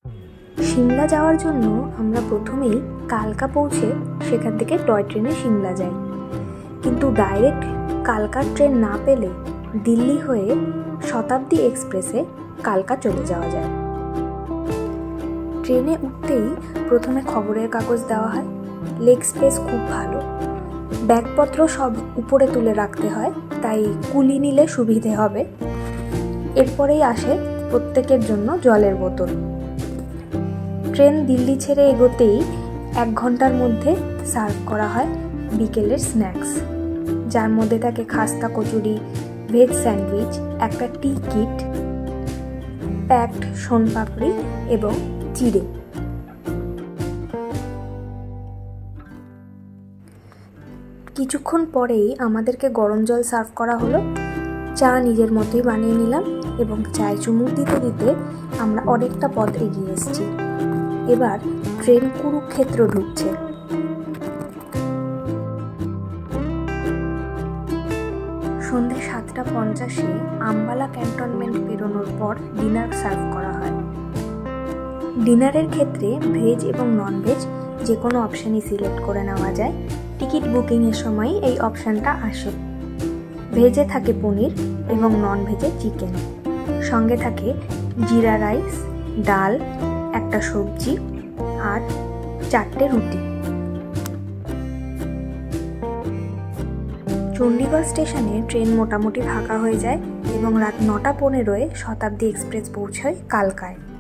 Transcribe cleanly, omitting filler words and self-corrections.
সিমলা যাওয়ার জন্য আমরা প্রথমেই কালকা পৌঁছে সেখান থেকে টয় ট্রেনে সিমলা যাই, কিন্তু ডাইরেক্ট কালকার ট্রেন না পেলে দিল্লি হয়ে শতাব্দী এক্সপ্রেসে কালকা চলে যাওয়া যায়। ট্রেনে উঠতেই প্রথমে খবরের কাগজ দেওয়া হয়। লেগ স্পেস খুব ভালো, ব্যাগপত্র সব উপরে তুলে রাখতে হয়, তাই কুলি নিলে সুবিধে হবে। এরপরেই আসে প্রত্যেকের জন্য জলের বোতল। ট্রেন দিল্লি ছেড়ে এগোতেই 1 ঘন্টার মধ্যে সার্ভ করা হয় বিকেলের স্ন্যাক্স, যার মধ্যে থাকে খাস্তা কচুরি, ভেজ স্যান্ডউইচ, একটা টি কিট, প্যাকড সোনপাপড়ি এবং চিড়ে। কিছুক্ষণ পরেই আমাদেরকে গরম জল সার্ভ করা হলো। চা নিজের মতোই বানিয়ে নিলাম এবং চায়ে চুমুক দিতে দিতে আমরা অনেকটা পথ এগিয়ে এসেছি। এবার ট্রেন কুরুক্ষেত্র ঢুকছে। সন্ধ্যে 7:50 আম্বালা ক্যান্টনমেন্ট পেরোনোর পর ডিনার সার্ভ করা হয়। ডিনারের ক্ষেত্রে ভেজ এবং ননভেজ যে কোনো অপশানই সিলেক্ট করে নেওয়া যায়। টিকিট বুকিংয়ের সময় এই অপশানটা আসে। ভেজে থাকে পনির এবং ননভেজে চিকেন, সঙ্গে থাকে জিরা রাইস, ডাল, একটা সবজি আর 4টে রুটি। চণ্ডীগড় স্টেশনে ট্রেন মোটামুটি ফাঁকা হয়ে যায় এবং রাত 9:15 শতাব্দী এক্সপ্রেস পৌঁছায় কালকায়।